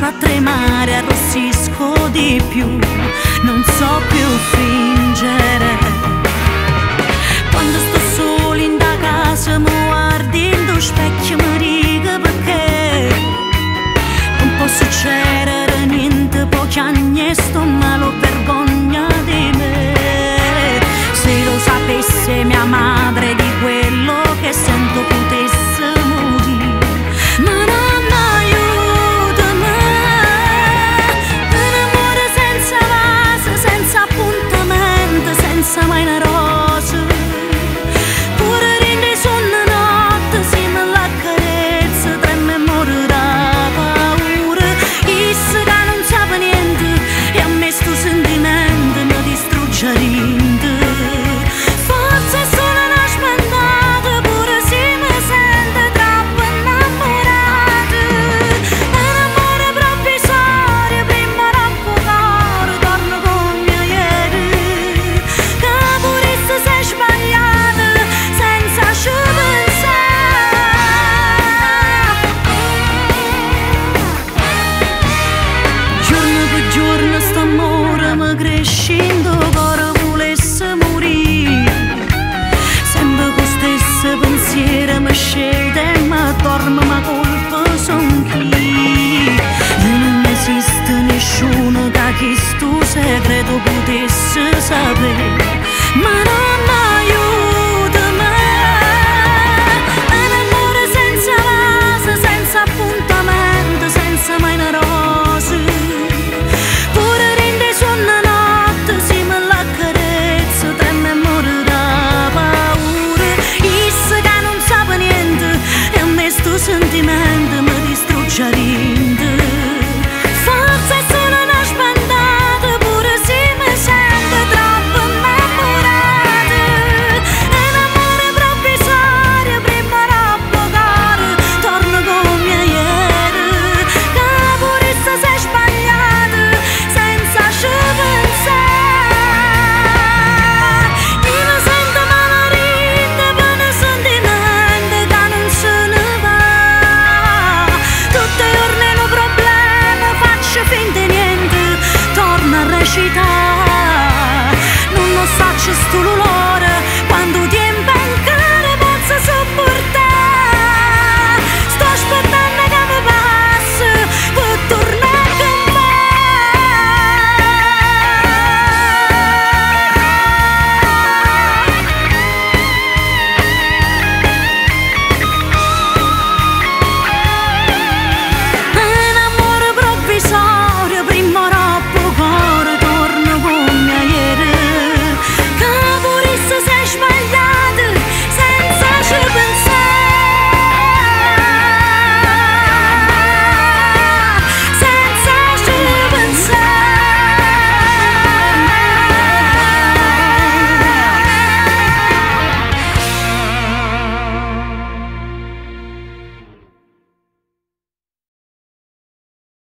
comincio a tremare, arrossisco di più, non so più fingere. Quando sto solo in da casa mi guardi in lo specchio, mi dico perché non posso succedere niente, pochi anni e sto male, vergogna di me. Se lo sapesse mia madre di quello che sento potesse morire, ma non mi aiuta mai. Un amore senza base, senza appuntamento, senza mai una rosa. Pure rinde sonno notte, si me la carezza, trema e muore da paura. Issa che non sa niente e a me sto sentimento mi distrugge rinde. Forse è solo una spandata, pure se mi sente troppo innamorata. Un amore provvisorio, prima rompo cuore, torno come ieri. Che pure se sei sbagliata, senza ci pensare. Giorno per giorno sto amore mi crescendo, cuore volesse morire. Sempre con stesso pensiero mi scende e mi dormo, ma colpa son chi.